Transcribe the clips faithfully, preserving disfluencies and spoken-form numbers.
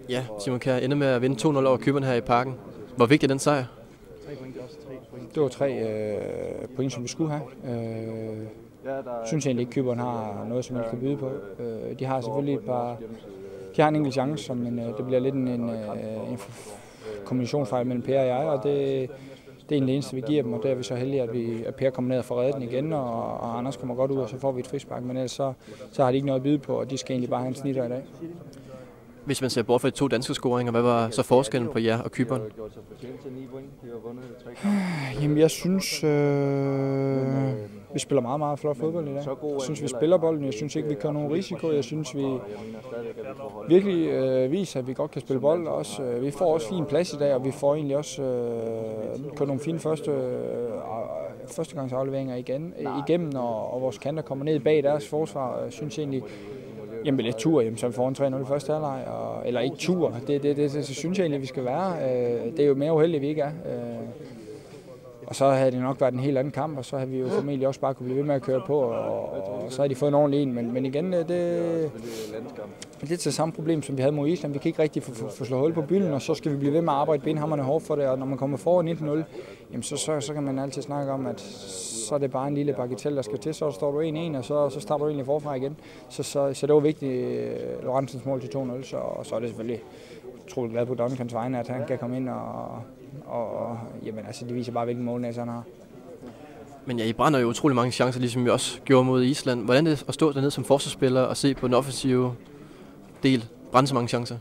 Ja, Simon Kjær ender med at vinde to nul over Cypern her i Parken. Hvor vigtig er den sejr? Det var tre øh, point, som vi skulle have. Øh, jeg synes egentlig ikke, at Cypern har noget, som man kan byde på. Øh, de har selvfølgelig et par... De har en enkelt chance, men øh, det bliver lidt en, en, en kombinationsfejl mellem Per og jeg, og det, det er egentlig det eneste, vi giver dem, og der er vi så heldige, at, vi, at Per kommer ned og får reddet den igen, og, og Anders kommer godt ud, og så får vi et frispark, men ellers så, så har de ikke noget at byde på, og de skal egentlig bare have en snitter i dag. Hvis man ser bort fra de to danske scoringer, hvad var så forskellen på jer og Cypern? Jamen, jeg synes, øh, vi spiller meget, meget flot fodbold i dag. Jeg synes, vi spiller bolden. Jeg synes ikke, vi kører nogen risiko. Jeg synes, vi virkelig øh, viser, at vi godt kan spille bold. Også, øh, vi får også fin plads i dag, og vi får egentlig også øh, kørt nogle fine første, øh, førstegangsafleveringer igen, øh, igennem, og, og vores kanter kommer ned bag deres forsvar. Jeg synes egentlig, jamen lidt tur, jamen, så vi får en tre nul i første halvleg, eller ikke tur, det, det, det, det, det synes jeg egentlig, vi skal være. Det er jo mere uheldigt, vi ikke er. Og så havde det nok været en helt anden kamp, og så havde vi jo formentlig også bare kunne blive ved med at køre på, og, og så havde de fået en ordentlig en. Men, men igen, det, det er lidt det samme problem, som vi havde mod Island. Vi kan ikke rigtig få, få, få slået hul på bylden, og så skal vi blive ved med at arbejde benhammerne hårdt for det. Og når man kommer foran nitten nul, jamen så, så, så kan man altid snakke om, at så er det bare en lille bagatell, der skal til. Så står du en en, og så, så starter du egentlig forfra igen. Så, så, så det var vigtigt, Lorentzens mål til to nul, så, og så er det selvfølgelig utroligt glad på Duncans vegne, at han kan komme ind og, og, og jamen, altså, det viser bare, hvilken målnæse han har. Men ja, I brænder jo utrolig mange chancer, ligesom vi også gjorde mod Island. Hvordan er det at stå dernede som forsvarsspiller og se på den offensive del brænde så mange chancer?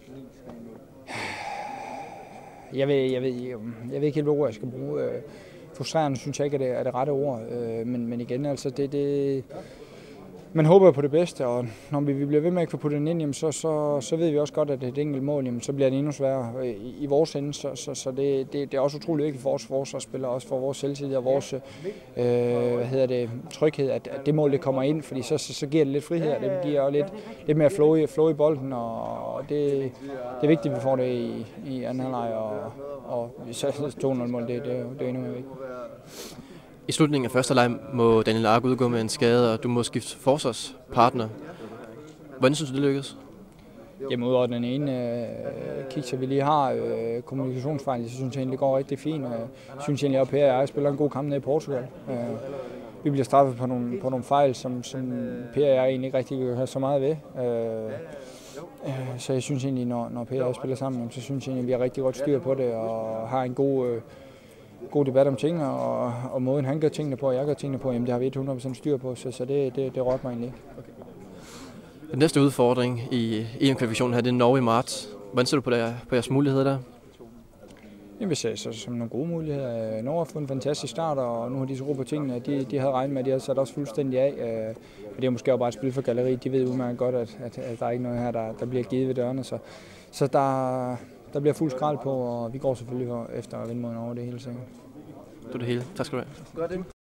Jeg ved, jeg ved, jeg ved ikke helt, hvad ord jeg skal bruge. Frustrerende synes jeg ikke, at det er det rette ord. Men, men igen, altså, det, det, man håber på det bedste, og når vi bliver ved med at få puttet den ind, jamen, så, så, så ved vi også godt, at det er et enkelt mål, jamen, så bliver det endnu sværere i, i vores ende. Så, så, så det, det, det er også utroligt vigtigt for vores forsvarsspillere, også for vores selvtillid og vores øh, hvad hedder det, tryghed, at, at det mål det kommer ind, fordi så, så, så giver det lidt frihed, og det giver også lidt, lidt mere flow i, flow i bolden, og det, det er vigtigt, at vi får det i, i anden halvleg, og, og så to nul mål, det, det, det er endnu mere vigtigt. I slutningen af første leg må Daniel Ark udgå med en skade, og du må skifte forsvarspartner. Hvordan synes du, det lykkedes? Jamen udover den ene øh, kick, vi lige har, øh, kommunikationsfejl, så synes jeg egentlig, det går rigtig fint. Jeg synes egentlig, at Per og jeg spiller en god kamp nede i Portugal. Øh, vi bliver straffet på nogle, på nogle fejl, som, som Per og jeg egentlig ikke rigtig kan have så meget ved. Øh, øh, så jeg synes egentlig, når, når Per og jeg spiller sammen, så synes jeg egentlig, at vi har rigtig godt styr på det og har en god... Øh, god debat om tingene, og, og måden han gør tingene på, og jeg gør tingene på, jamen det har vi hundrede procent styr på, så, så det, det, det rådte mig egentlig ikke. Okay. Den næste udfordring i E M-kvalifikationen her, det er Norge i marts. Hvordan ser du på, der, på jeres muligheder der? Jamen, vi ser så som nogle gode muligheder. Norge har fået en fantastisk start, og nu har de så ro på tingene. De, de havde regnet med, at de havde sat også fuldstændig af. Men det er måske også bare et spil for galleriet. De ved udmærket godt, at, at, at der er ikke noget her, der, der bliver givet ved dørene. Så, så der, der bliver fuld skrald på, og vi går selvfølgelig efter at vinde mod Norge, det hele sikkert. Det er det hele. Tak skal du have.